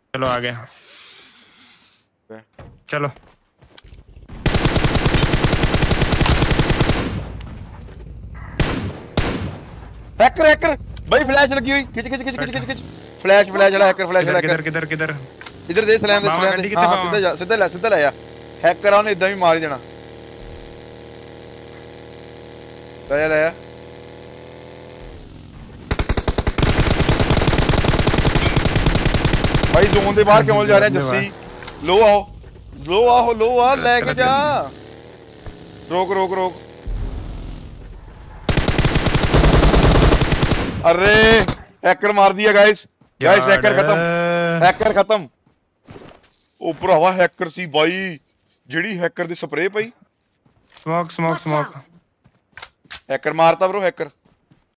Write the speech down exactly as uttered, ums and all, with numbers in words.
चलो आ गए। चलो हैकर हैकर भाई फ्लैश लगी हुई खिंच खिंच खिंच खिंच खिंच खिंच फ्लैश फ्लैश वाला हैकर फ्लैश वाला किधर हैकर किधर किधर इधर दे सलाम दे सलाम दे हां सीधा जा सीधा ले सीधा ले आ हैकर आने इदां भी मार ही देना ले ले भाई जोन दे बाहर क्यों जा रहे हैं जस्सी लो आओ लो आओ लो आ लेके जा रोक रोक रोक अरे हैकर मार दिया गाइस गाइस हैकर खत्म हैकर खत्म ओ भरावा हैकर सी भाई जेडी हैकर दी स्प्रे पई स्मोक स्मोक स्मोक हैकर मारता ब्रो हैकर